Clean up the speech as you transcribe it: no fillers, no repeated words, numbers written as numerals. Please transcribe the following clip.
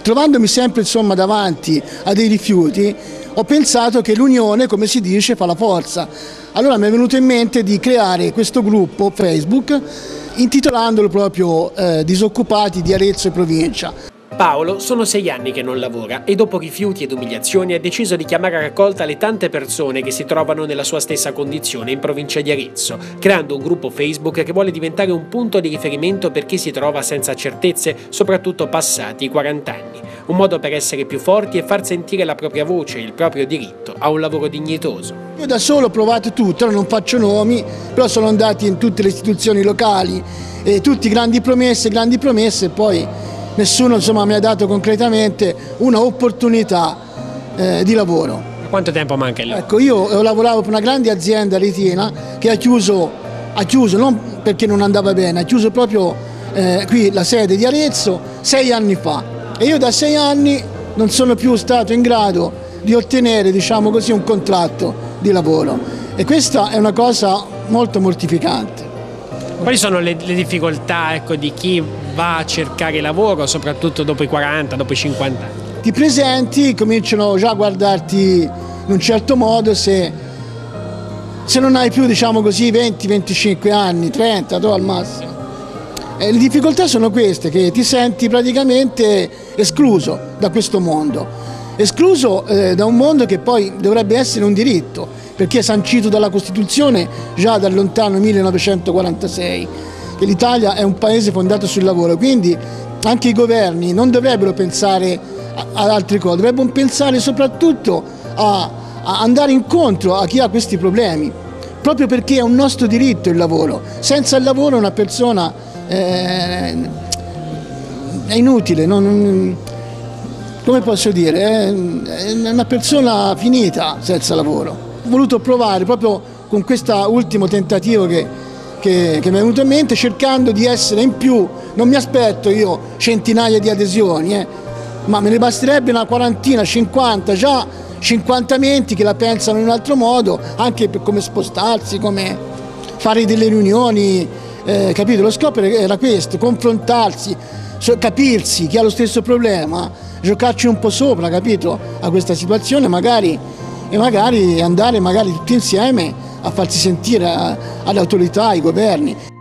trovandomi sempre insomma davanti a dei rifiuti, ho pensato che l'unione, come si dice, fa la forza. Allora mi è venuto in mente di creare questo gruppo Facebook intitolandolo proprio Disoccupati di Arezzo e provincia. Paolo sono 6 anni che non lavora e dopo rifiuti ed umiliazioni ha deciso di chiamare a raccolta le tante persone che si trovano nella sua stessa condizione in provincia di Arezzo, creando un gruppo Facebook che vuole diventare un punto di riferimento per chi si trova senza certezze, soprattutto passati i 40 anni. Un modo per essere più forti e far sentire la propria voce e il proprio diritto a un lavoro dignitoso. Io da solo ho provato tutto, non faccio nomi, però sono andati in tutte le istituzioni locali, e tutti grandi promesse e poi nessuno insomma, mi ha dato concretamente un'opportunità di lavoro. Quanto tempo manca lì? Ecco, io lavoravo per una grande azienda retina che ha chiuso non perché non andava bene, ha chiuso proprio qui la sede di Arezzo 6 anni fa e io da 6 anni non sono più stato in grado di ottenere, diciamo così, un contratto di lavoro e questa è una cosa molto mortificante. Quali sono le difficoltà, ecco, di chi va a cercare lavoro, soprattutto dopo i 40, dopo i 50 anni? Ti presenti, cominciano già a guardarti in un certo modo se non hai più, diciamo così, 20-25 anni, 30 al massimo. Le difficoltà sono queste, che ti senti praticamente escluso da questo mondo, escluso da un mondo che poi dovrebbe essere un diritto, perché è sancito dalla Costituzione già dal lontano 1946, che l'Italia è un paese fondato sul lavoro, quindi anche i governi non dovrebbero pensare ad altre cose, dovrebbero pensare soprattutto a andare incontro a chi ha questi problemi, proprio perché è un nostro diritto il lavoro. Senza il lavoro una persona è inutile, come posso dire, è una persona finita senza lavoro. Ho voluto provare proprio con questo ultimo tentativo che mi è venuto in mente, cercando di essere in più. Non mi aspetto io centinaia di adesioni, ma me ne basterebbe una quarantina, 50, già 50 menti che la pensano in un altro modo, anche per come spostarsi, come fare delle riunioni, capito? Lo scopo era questo, confrontarsi, capirsi chi ha lo stesso problema, giocarci un po' sopra, capito? A questa situazione e magari andare tutti insieme a farsi sentire alle autorità, ai governi.